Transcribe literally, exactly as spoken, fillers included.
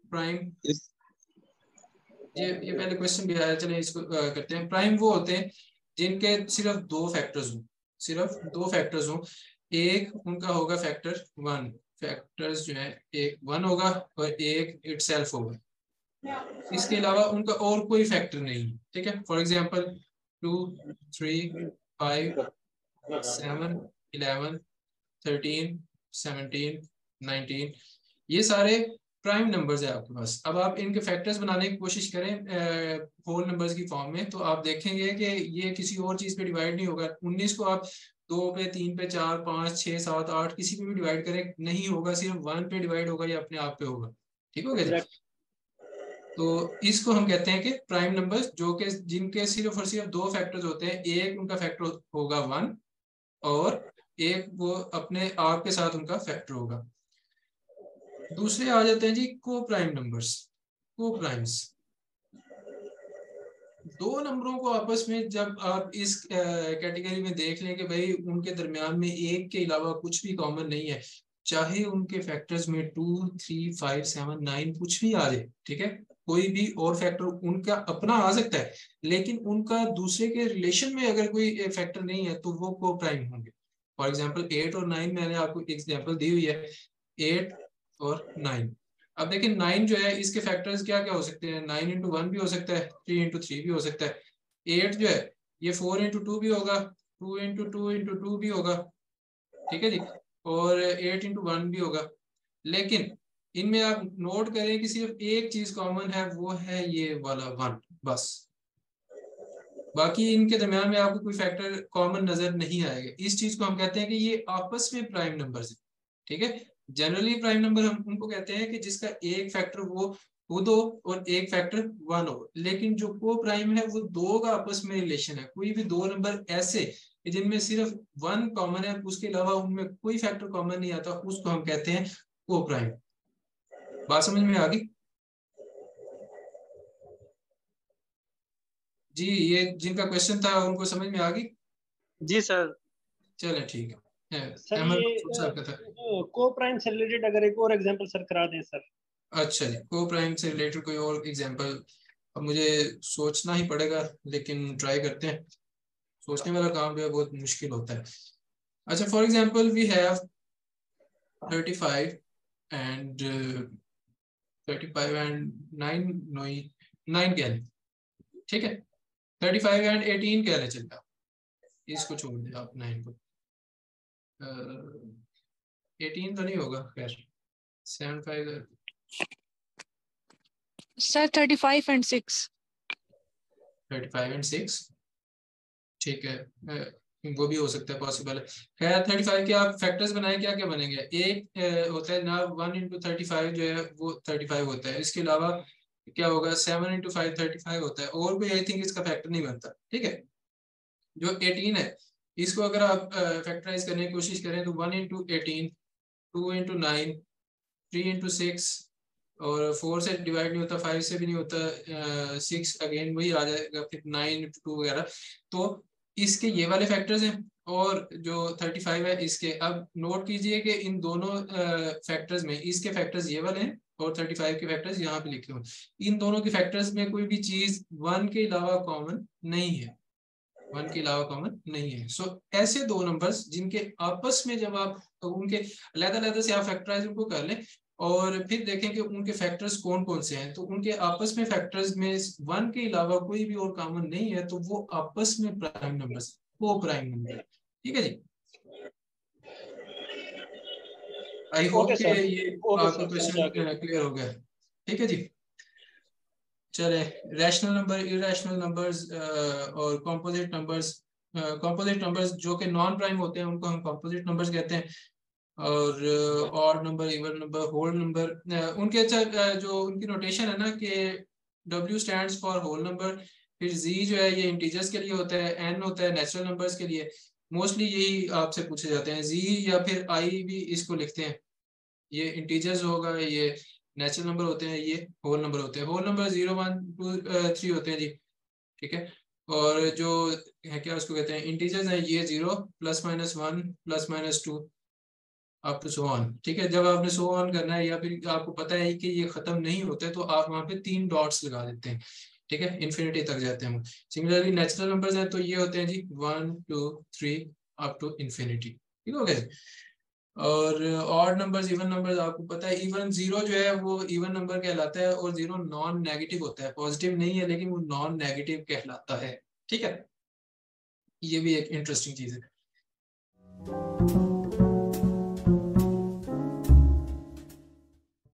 Prime, ये ये पहले क्वेश्चन भी आया, चले इसको uh, करते हैं। प्राइम वो होते हैं जिनके सिर्फ दो फैक्टर्स हों, सिर्फ दो फैक्टर्स हों। एक उनका होगा फैक्टर वन, फैक्टर्स जो है एक वन होगा और एक इटसेल्फ होगा, इसके अलावा उनका और कोई फैक्टर नहीं, ठीक है। For example two, three, five, seven, eleven, thirteen, seventeen, nineteen, ये सारे प्राइम नंबर्स है आपके पास। अब आप इनके फैक्टर्स बनाने की कोशिश करें होल नंबर्स की फॉर्म में, तो आप देखेंगे कि ये किसी और चीज पे डिवाइड नहीं होगा। उन्नीस को आप दो पे, तीन पे, चार, पाँच, छः, सात, आठ किसी पे भी डिवाइड करें नहीं होगा, सिर्फ वन पे डिवाइड होगा या अपने आप पे होगा, ठीक हो गया। तो इसको हम कहते हैं कि प्राइम नंबर्स जो कि जिनके सिर्फ और सिर्फ दो फैक्टर्स होते हैं, एक उनका फैक्टर होगा वन और एक वो अपने आप के साथ उनका फैक्टर होगा। दूसरे आ जाते हैं जी को प्राइम नंबर्स। को प्राइम्स दो नंबरों को आपस में जब आप इस कैटेगरी में देख लें कि भाई उनके दरमियान में एक के अलावा कुछ भी कॉमन नहीं है, चाहे उनके फैक्टर्स में two, three, five, seven, nine कुछ भी आ जाए, ठीक है, कोई भी और फैक्टर उनका अपना आ सकता है, लेकिन उनका दूसरे के रिलेशन में अगर कोई फैक्टर नहीं है तो वो को प्राइम होंगे। फॉर एग्जाम्पल एट और नाइन मैंने आपको एग्जाम्पल दी हुई है, एट और नाइन। अब देखिए नाइन जो है इसके फैक्टर्स क्या क्या हो सकते हैं, नाइन इंटू वन भी हो सकता है, थ्री इंटू थ्री भी हो सकता है। एट जो है ये फोर इंटू टू भी होगा, two into two into two भी होगा, ठीक है जी, और एट इंटू वन भी होगा। लेकिन इनमें आप नोट करें कि सिर्फ एक चीज कॉमन है, वो है ये वाला वन, बस। बाकी इनके दरमियान में आपको कोई फैक्टर कॉमन नजर नहीं आएगा। इस चीज को हम कहते हैं कि ये आपस में प्राइम नंबर्स है, ठीक है। जनरली प्राइम नंबर हम उनको कहते हैं कि जिसका एक फैक्टर वो खुद हो और एक फैक्टर वन हो, लेकिन जो को प्राइम है वो दो का आपस में रिलेशन है। कोई भी दो नंबर ऐसे जिनमें सिर्फ वन कॉमन है, उसके अलावा उनमें कोई फैक्टर कॉमन नहीं आता, उसको हम कहते हैं को प्राइम। बात समझ में आ गई जी? ये जिनका क्वेश्चन था उनको समझ में आ गई? जी सर। चले ठीक है। सर अहमद ये का था। को प्राइम से रिलेटेड अगर एक और एग्जांपल सर करा दें सर। अच्छा जी, को प्राइम से रिलेटेड कोई और एग्जांपल? अब मुझे सोचना ही पड़ेगा, लेकिन ट्राई करते हैं। सोचने वाला काम जो है बहुत मुश्किल होता है। अच्छा, for example we have thirty five and thirty five and nine, nine कह लें, ठीक है। थर्टी फाइव एंड एटीन कह लें, चलता, इसको छोड़ दें आप, नाइन को। एटीन तो नहीं होगा, खैर seven five sir thirty five and six. Thirty five and six, ठीक है, वो भी हो सकता है, पॉसिबल है। खैर थर्टी फाइव के आप फैक्टर्स बनाए, क्या क्या बनेंगे? एक होता है ना वन इंटू थर्टी फाइव जो है वो थर्टी फाइव होता है। इसके अलावा क्या होगा, seven into five thirty five होता है, और कोई आई थिंक इसका फैक्टर नहीं बनता, ठीक है। जो एटीन है इसको अगर आप फैक्टराइज करने की कोशिश करें तो one into eighteen, two into nine, three into six, और फोर से डिवाइड नहीं होता, फाइव से भी नहीं होता, सिक्स अगेन वही आ जाएगा, फिर नाइन इंटू टू वगैरह। तो इसके ये वाले फैक्टर्स हैं, और जो थर्टी फाइव है इसके। अब नोट कीजिए कि इन दोनों फैक्टर्स में इसके फैक्टर्स ये वाले हैं और थर्टी फाइव के फैक्टर्स यहाँ पे लिखे हुए हैं। इन दोनों के फैक्टर्स में कोई भी चीज वन के अलावा कॉमन नहीं है, वन के अलावा कॉमन नहीं है। सो so, ऐसे दो नंबर्स जिनके आपस में जब आप तो उनके अलग-अलग से आप फैक्टराइज उनको कर लें और फिर देखें कि उनके फैक्टर्स कौन कौन से हैं, तो उनके आपस में फैक्टर्स में वन के अलावा कोई भी और कॉमन नहीं है, तो वो आपस में प्राइम नंबर्स, वो प्राइम नंबर, ठीक है जी। आई होप कि ये आपका क्वेश्चन क्लियर हो गया, ठीक है जी। चले, रैशनल नंबर, इरेशनल नंबर्स और कॉम्पोजिट नंबर्स। कॉम्पोजिट नंबर्स जो कि नॉन प्राइम होते हैं उनको हम कॉम्पोजिट नंबर्स कहते हैं, और odd number, even number, whole number, उनके अच्छा जो उनकी नोटेशन है ना कि W stands for whole number, फिर Z जो है ये इंटीजर्स के लिए होता है, N होता है नेचुरल नंबर्स के लिए। मोस्टली यही आपसे पूछे जाते हैं, Z या फिर I भी इसको लिखते हैं, ये इंटीजर्स होगा, ये नेचुरल नंबर होते हैं, ये होल नंबर होते हैं। Whole number zero one two three होते हैं जी, ठीक है। और जो है क्या उसको कहते हैं इंटीजर्स हैं, ये zero plus minus one plus minus two, up to so on, ठीक है। जब आपने सो ऑन करना है या फिर आपको पता है कि ये खत्म नहीं होते तो आप वहां पे तीन डॉट्स लगा देते हैं, ठीक है, इन्फिनिटी तक जाते हैं हम। सिमिलरली नेचुरल नंबर्स हैं तो ये होते हैं जी one two three up to infinity, ठीक हो गया। और ऑड नंबर्स, इवन नंबर्स, आपको पता है इवन जीरो जो है वो इवन नंबर कहलाता है और जीरो नॉन नेगेटिव होता है, पॉजिटिव नहीं है लेकिन वो नॉन नेगेटिव कहलाता है, ठीक है। ये भी एक इंटरेस्टिंग चीज है।